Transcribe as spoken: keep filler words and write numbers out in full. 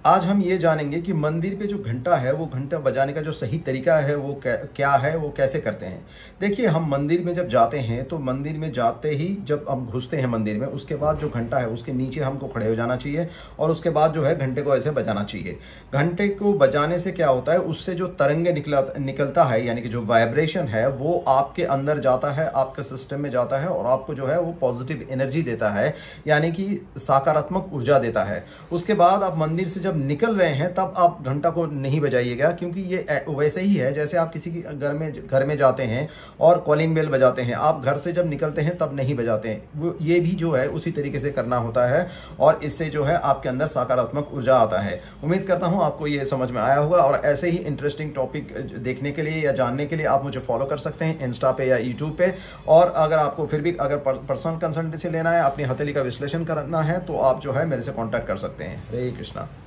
आज हम ये जानेंगे कि मंदिर पे जो घंटा है वो घंटा बजाने का जो सही तरीका है वो क्या है, वो कैसे करते हैं। देखिए, हम मंदिर में जब जाते हैं तो मंदिर में जाते ही जब हम घुसते हैं मंदिर में, उसके बाद जो घंटा है उसके नीचे हमको खड़े हो जाना चाहिए और उसके बाद जो है घंटे को ऐसे बजाना चाहिए। घंटे को बजाने से क्या होता है, उससे जो तरंगे निकला निकलता है यानी कि जो वाइब्रेशन है वो आपके अंदर जाता है, आपके सिस्टम में जाता है और आपको जो है वो पॉजिटिव एनर्जी देता है, यानी कि सकारात्मक ऊर्जा देता है। उसके बाद आप मंदिर से जब निकल रहे हैं तब आप घंटा को नहीं बजाइएगा, क्योंकि ये वैसे ही है जैसे आप किसी की घर में घर में जाते हैं और कॉलिंग बेल बजाते हैं। आप घर से जब निकलते हैं तब नहीं बजाते हैं, वो ये भी जो है उसी तरीके से करना होता है और इससे जो है आपके अंदर सकारात्मक ऊर्जा आता है। उम्मीद करता हूँ आपको ये समझ में आया होगा और ऐसे ही इंटरेस्टिंग टॉपिक देखने के लिए या जानने के लिए आप मुझे फॉलो कर सकते हैं इंस्टा पे या यूट्यूब पे। और अगर आपको फिर भी अगर पर्सनल कंसल्टेंसी लेना है, अपनी हथेली का विश्लेषण करना है, तो आप जो है मेरे से कॉन्टैक्ट कर सकते हैं। हरे कृष्णा।